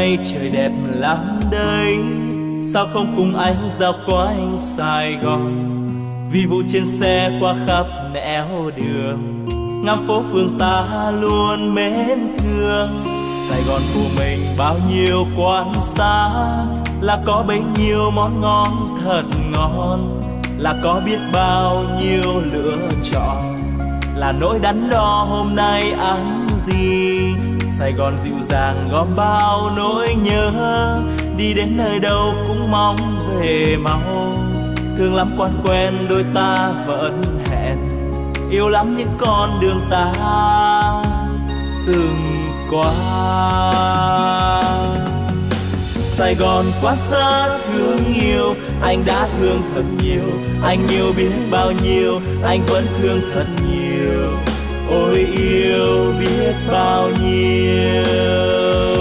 nay trời đẹp lắm đây, sao không cùng anh dạo quanh Sài Gòn? Vì vụ trên xe qua khắp nẻo đường, ngắm phố phường ta luôn mến thương. Sài Gòn của mình bao nhiêu quán xá, là có bấy nhiêu món ngon thật ngon, là có biết bao nhiêu lựa chọn, là nỗi đắn đo hôm nay ăn gì. Sài Gòn dịu dàng gom bao nỗi nhớ, đi đến nơi đâu cũng mong về mau. Thương lắm quan quen đôi ta vẫn hẹn, yêu lắm những con đường ta từng qua. Sài Gòn quá xa thương yêu, anh đã thương thật nhiều, anh yêu biết bao nhiêu, anh vẫn thương thật nhiều. Ôi yêu biết bao nhiêu.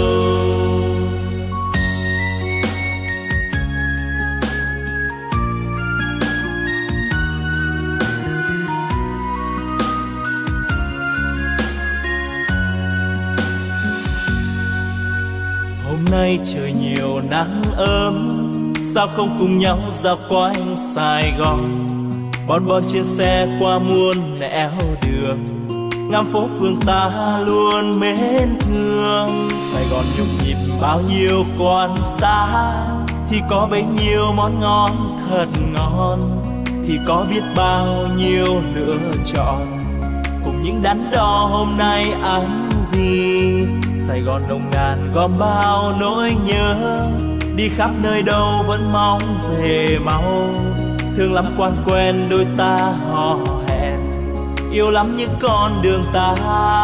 Hôm nay trời nhiều nắng ấm, sao không cùng nhau dạo quanh Sài Gòn? Bon bon trên xe qua muôn nẻo đường, ngắm phố phường ta luôn mến thương. Sài Gòn nhộn nhịp bao nhiêu quán xá, thì có bấy nhiêu món ngon thật ngon, thì có biết bao nhiêu lựa chọn, cùng những đắn đo hôm nay ăn gì. Sài Gòn nồng nàn gom bao nỗi nhớ, đi khắp nơi đâu vẫn mong về mau. Thương lắm quan quen đôi ta hò hẹn, yêu lắm những con đường ta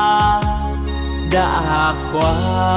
đã qua.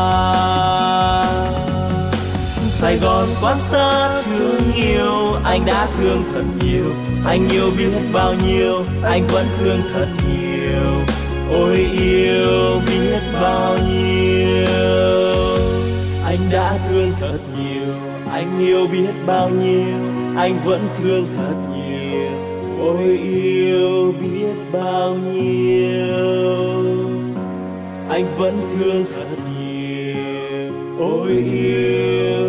Sài Gòn quá xa thương yêu, anh đã thương thật nhiều, anh yêu biết bao nhiêu, anh vẫn thương thật nhiều. Ôi yêu biết bao nhiêu, anh đã thương thật nhiều, anh yêu biết bao nhiêu, anh vẫn thương thật nhiều. Ôi yêu biết bao nhiêu, anh vẫn thương thật nhiều. Ôi yêu